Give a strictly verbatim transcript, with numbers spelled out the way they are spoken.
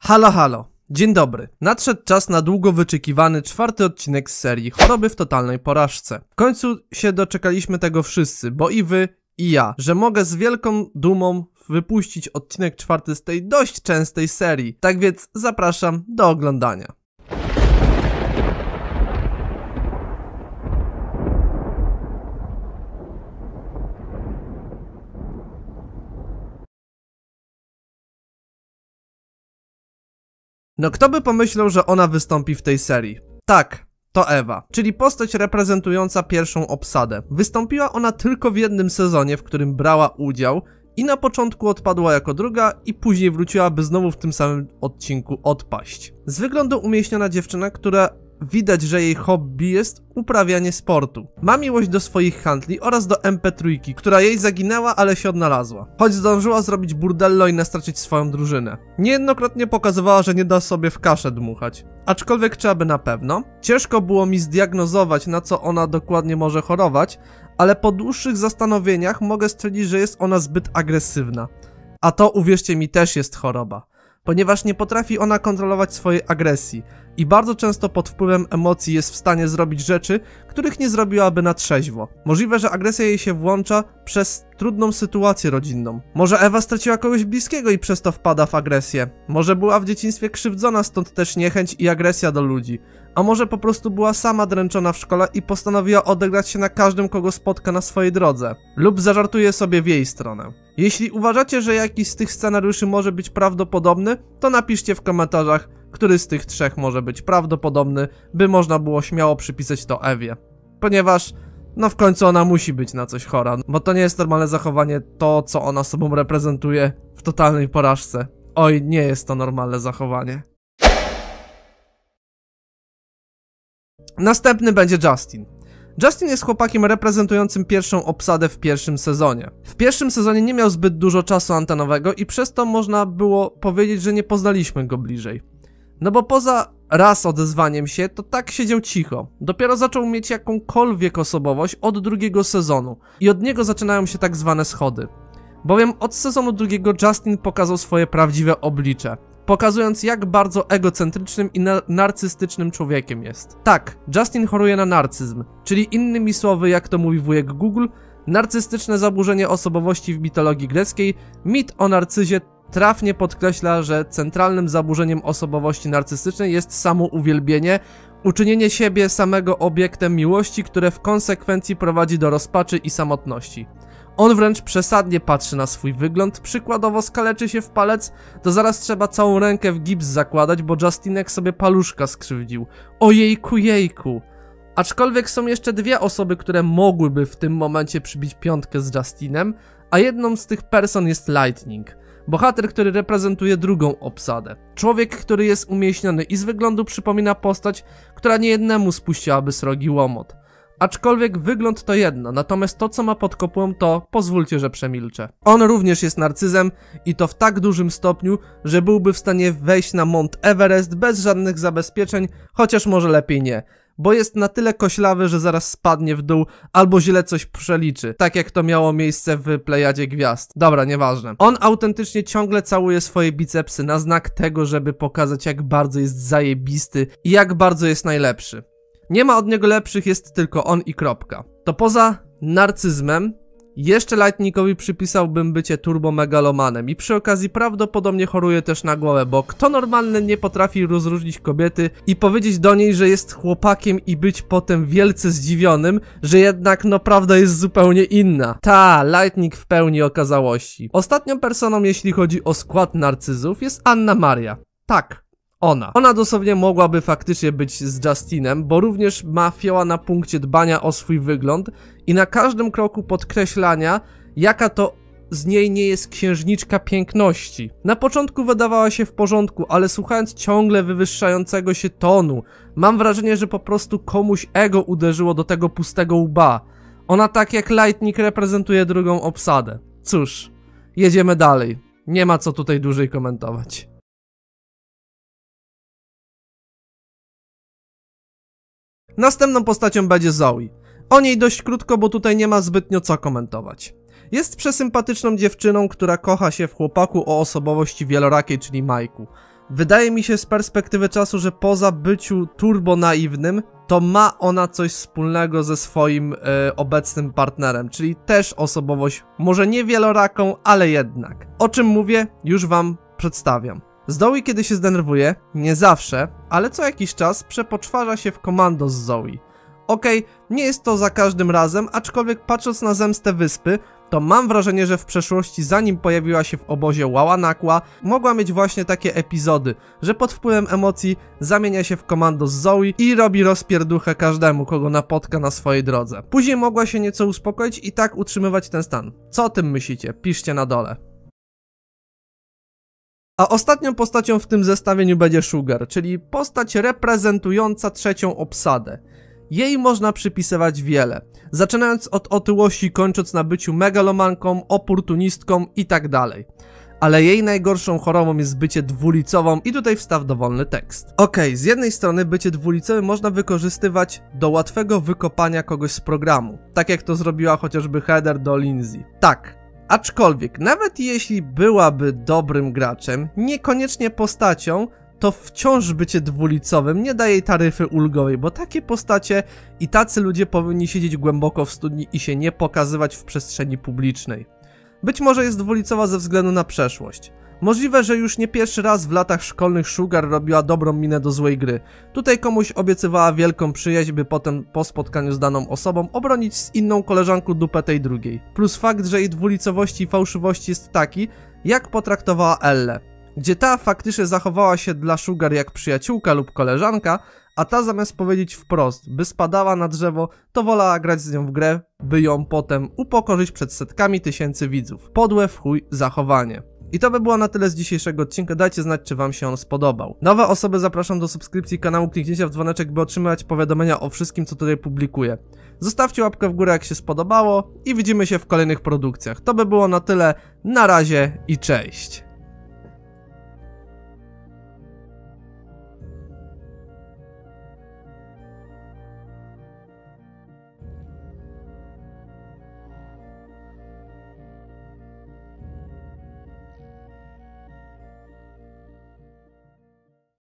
Halo, halo. Dzień dobry. Nadszedł czas na długo wyczekiwany czwarty odcinek z serii Choroby w totalnej porażce. W końcu się doczekaliśmy tego wszyscy, bo i wy, i ja, że mogę z wielką dumą wypuścić odcinek czwarty z tej dość częstej serii. Tak więc zapraszam do oglądania. No kto by pomyślał, że ona wystąpi w tej serii? Tak, to Ewa, czyli postać reprezentująca pierwszą obsadę. Wystąpiła ona tylko w jednym sezonie, w którym brała udział i na początku odpadła jako druga i później wróciła, by znowu w tym samym odcinku odpaść. Z wyglądu umieśniona dziewczyna, która widać, że jej hobby jest uprawianie sportu. Ma miłość do swoich handli oraz do em pe trzy, która jej zaginęła, ale się odnalazła. Choć zdążyła zrobić burdello i nastracić swoją drużynę. Niejednokrotnie pokazywała, że nie da sobie w kaszę dmuchać. Aczkolwiek trzeba by na pewno. Ciężko było mi zdiagnozować, na co ona dokładnie może chorować, ale po dłuższych zastanowieniach mogę stwierdzić, że jest ona zbyt agresywna. A to, uwierzcie mi, też jest choroba. Ponieważ nie potrafi ona kontrolować swojej agresji i bardzo często pod wpływem emocji jest w stanie zrobić rzeczy, których nie zrobiłaby na trzeźwo. Możliwe, że agresja jej się włącza przez trudną sytuację rodzinną. Może Ewa straciła kogoś bliskiego i przez to wpada w agresję. Może była w dzieciństwie krzywdzona, stąd też niechęć i agresja do ludzi. A może po prostu była sama dręczona w szkole i postanowiła odegrać się na każdym, kogo spotka na swojej drodze. Lub zażartuje sobie w jej stronę. Jeśli uważacie, że jakiś z tych scenariuszy może być prawdopodobny, to napiszcie w komentarzach, który z tych trzech może być prawdopodobny, by można było śmiało przypisać to Ewie. Ponieważ, no w końcu ona musi być na coś chora, bo to nie jest normalne zachowanie to, co ona sobą reprezentuje w totalnej porażce. Oj, nie jest to normalne zachowanie. Następny będzie Justin. Justin jest chłopakiem reprezentującym pierwszą obsadę w pierwszym sezonie. W pierwszym sezonie nie miał zbyt dużo czasu antenowego i przez to można było powiedzieć, że nie poznaliśmy go bliżej. No bo poza raz odezwaniem się, to tak siedział cicho. Dopiero zaczął mieć jakąkolwiek osobowość od drugiego sezonu i od niego zaczynają się tak zwane schody. Bowiem od sezonu drugiego Justin pokazał swoje prawdziwe oblicze, pokazując, jak bardzo egocentrycznym i na narcystycznym człowiekiem jest. Tak, Justin choruje na narcyzm, czyli innymi słowy, jak to mówi wujek Google, narcystyczne zaburzenie osobowości w mitologii greckiej. Mit o narcyzie trafnie podkreśla, że centralnym zaburzeniem osobowości narcystycznej jest samouwielbienie, uczynienie siebie samego obiektem miłości, które w konsekwencji prowadzi do rozpaczy i samotności. On wręcz przesadnie patrzy na swój wygląd, przykładowo skaleczy się w palec, to zaraz trzeba całą rękę w gips zakładać, bo Justinek sobie paluszka skrzywdził. Ojejku, jejku. Aczkolwiek są jeszcze dwie osoby, które mogłyby w tym momencie przybić piątkę z Justinem, a jedną z tych person jest Lightning. Bohater, który reprezentuje drugą obsadę. Człowiek, który jest umieśniony i z wyglądu przypomina postać, która niejednemu spuściłaby srogi łomot. Aczkolwiek wygląd to jedno, natomiast to, co ma pod kopułą, to pozwólcie, że przemilczę. On również jest narcyzem i to w tak dużym stopniu, że byłby w stanie wejść na Mount Everest bez żadnych zabezpieczeń, chociaż może lepiej nie. Bo jest na tyle koślawy, że zaraz spadnie w dół albo źle coś przeliczy, tak jak to miało miejsce w Plejadzie Gwiazd. Dobra, nieważne. On autentycznie ciągle całuje swoje bicepsy na znak tego, żeby pokazać, jak bardzo jest zajebisty i jak bardzo jest najlepszy. Nie ma od niego lepszych, jest tylko on i kropka. To poza narcyzmem, jeszcze Lightningowi przypisałbym bycie turbomegalomanem i przy okazji prawdopodobnie choruje też na głowę, bo kto normalny nie potrafi rozróżnić kobiety i powiedzieć do niej, że jest chłopakiem i być potem wielce zdziwionym, że jednak no prawda jest zupełnie inna. Ta, Lightning w pełni okazałości. Ostatnią personą, jeśli chodzi o skład narcyzów, jest Anna Maria. Tak. Ona. Ona dosłownie mogłaby faktycznie być z Justinem, bo również ma fioła na punkcie dbania o swój wygląd i na każdym kroku podkreślania, jaka to z niej nie jest księżniczka piękności. Na początku wydawała się w porządku, ale słuchając ciągle wywyższającego się tonu, mam wrażenie, że po prostu komuś ego uderzyło do tego pustego łba. Ona tak jak Lightning reprezentuje drugą obsadę. Cóż, jedziemy dalej. Nie ma co tutaj dłużej komentować. Następną postacią będzie Zoe. O niej dość krótko, bo tutaj nie ma zbytnio co komentować. Jest przesympatyczną dziewczyną, która kocha się w chłopaku o osobowości wielorakiej, czyli Majku. Wydaje mi się z perspektywy czasu, że poza byciu turbo naiwnym, to ma ona coś wspólnego ze swoim e, obecnym partnerem, czyli też osobowość, może nie wieloraką, ale jednak. O czym mówię, już wam przedstawiam. Zoe, kiedy się zdenerwuje, nie zawsze, ale co jakiś czas przepoczwarza się w komando z Zoe. Okej, okay, nie jest to za każdym razem, aczkolwiek patrząc na Zemstę Wyspy, to mam wrażenie, że w przeszłości, zanim pojawiła się w obozie Ławanakła, mogła mieć właśnie takie epizody, że pod wpływem emocji zamienia się w komando z Zoe i robi rozpierduchę każdemu, kogo napotka na swojej drodze. Później mogła się nieco uspokoić i tak utrzymywać ten stan. Co o tym myślicie? Piszcie na dole. A ostatnią postacią w tym zestawieniu będzie Sugar, czyli postać reprezentująca trzecią obsadę. Jej można przypisywać wiele, zaczynając od otyłości, kończąc na byciu megalomanką, oportunistką i tak dalej. Ale jej najgorszą chorobą jest bycie dwulicową i tutaj wstaw dowolny tekst. Okej, okay, z jednej strony bycie dwulicowym można wykorzystywać do łatwego wykopania kogoś z programu, tak jak to zrobiła chociażby Heather do Lindsay. Tak. Aczkolwiek, nawet jeśli byłaby dobrym graczem, niekoniecznie postacią, to wciąż bycie dwulicowym nie daje jej taryfy ulgowej, bo takie postacie i tacy ludzie powinni siedzieć głęboko w studni i się nie pokazywać w przestrzeni publicznej. Być może jest dwulicowa ze względu na przeszłość. Możliwe, że już nie pierwszy raz w latach szkolnych Sugar robiła dobrą minę do złej gry. Tutaj komuś obiecywała wielką przyjaźń, by potem po spotkaniu z daną osobą obronić z inną koleżanką dupę tej drugiej. Plus fakt, że jej dwulicowości i fałszywości jest taki, jak potraktowała Elle, gdzie ta faktycznie zachowała się dla Sugar jak przyjaciółka lub koleżanka, a ta zamiast powiedzieć wprost, by spadała na drzewo, to wolała grać z nią w grę, by ją potem upokorzyć przed setkami tysięcy widzów. Podłe w chuj zachowanie. I to by było na tyle z dzisiejszego odcinka, dajcie znać, czy wam się on spodobał. Nowe osoby zapraszam do subskrypcji kanału, kliknięcia w dzwoneczek, by otrzymywać powiadomienia o wszystkim, co tutaj publikuję. Zostawcie łapkę w górę, jak się spodobało i widzimy się w kolejnych produkcjach. To by było na tyle, na razie i cześć!